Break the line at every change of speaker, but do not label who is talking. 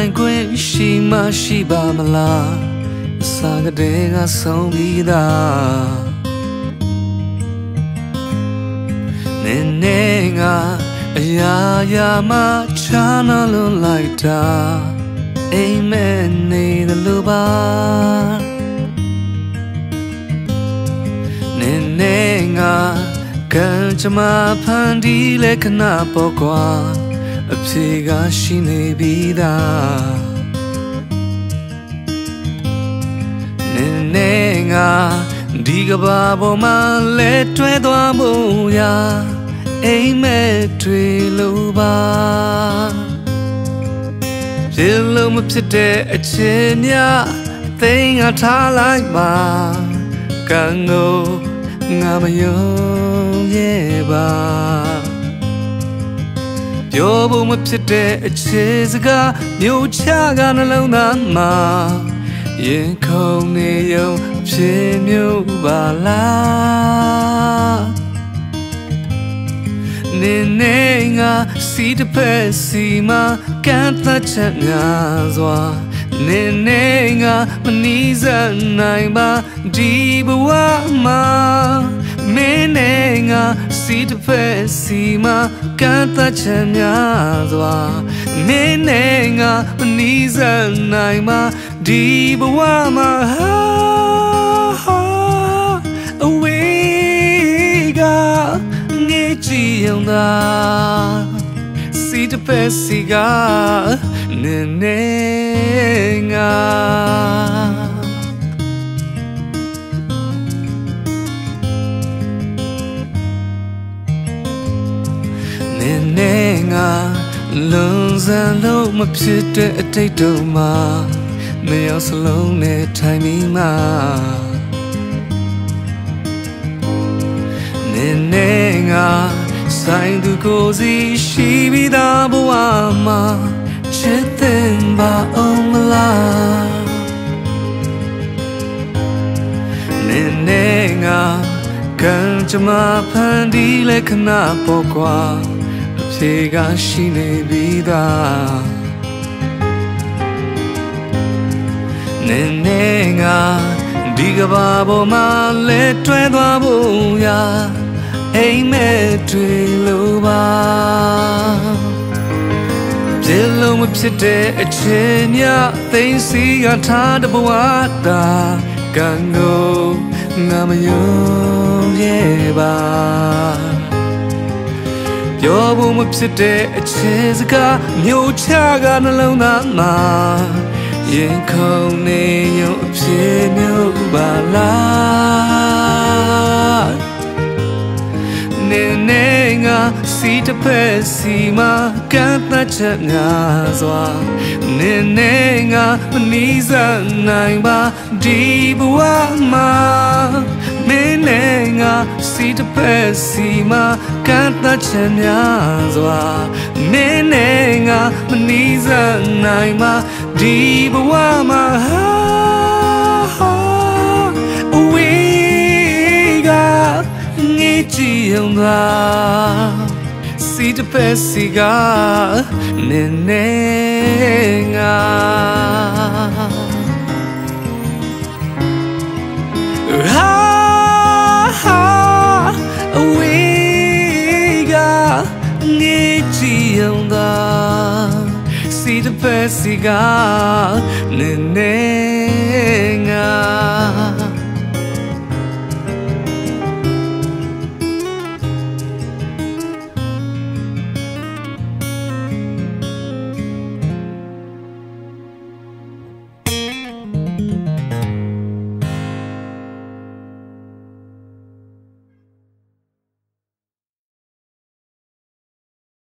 ပိုင်ခွင့်ရှိမှရှိပါမလားအစာကတည်းကဆုံးပြီးသားနင်းနေငါအရာရာမှချာနာလွန်လိုက်တာအိမ်မက်နေတယ်လို့ပါနင်းနေငါကံကြမ္မာဖန်တီးလဲခဏပေါ့ကွာအဖြေကရှိနေပြီးသားနင်းနေငါဒီကဘာပေါ်မှာလဲတွဲသွားဖို့ရာအိမ်မက်တွေလို့ပါဖြစ်လို့မဖြစ်တဲ့အချင်းများသိငါထားလိုက်ပါကံကိုငါမယုံရဲ့ပါပြောဖို့မဖြစ်တဲ့အချေစကားမျိုးချကနှလုံးသားမှာရင်ခုန်နေရုံဖြစ်မျိုးပါလားနင်းနေငါစီတစ်ဖက်စီမှာကန့်သတ်ချက်များစွာနင်းနေငါမနီးစပ်နိုင်ပါဒီဘဝမှာမင်းနဲ့ငါစီတစ်ဖက်စီမှာကန့်သတ်ချက်များစွာမင်းနဲ့ငါမနီးစပ်နိုင်ပါဒီဘဝမှာအဝေးကငေးကြည့်ရုံသာစီတစ်ဖက်စီကနင်းနေငါနင်းနေငါလုံးစံလုံးမဖြစ်တဲ့အတိတ်တို့မှာမရောက်စလုံးနဲ့ထိုင်မိမှာနင်းနေငါဆိုင်သူကိုစီရှိပြီးသားဘဝမှာချစ်တဲ့ပါအောင်မလားနင်းနေငါကံကြမ္မာဖန်တီးလဲခဏပေါ့ကွာအဖြေကရှိနေပြီးသားနင်းနေငါဒီကဘာပေါ်မှာလဲတွဲသွားဖို့ရာအိမ်မက်တွေလို့ပါဖြစ်လို့မဖြစ်တဲ့အချင်းများသိစီကထားတဲ့ဘဝတာကံကိုငါမယုံရဲ့ပါပြောဖို့မဖြစ်တဲ့အချင်းစကားမျိုးချကနှလုံးသားမှာရင်ခုန်နေရုံအဖြစ်မျိုးပါလားနင်းနေငါစီတစ်ဖက်စီမှာကန့်သတ်ချက်များစွာနင်းနေငါမနီးစပ်နိုင်ပါဒီဘဝမှာမင်းနဲ့ငါစီတစ်ဖက်စီမှာကန့်သတ်ချက်များစွာမင်းနဲ့ငါမနီးစပ်နိုင်ပါဒီဘဝမှာအဝေးကငေးကြည့်ရုံသာစီတစ်ဖက်စီကနင်းနေငါအဝေးကငေးကြည့်ရုံသာစီတစ်ဖက်စီကနင်းနေငါ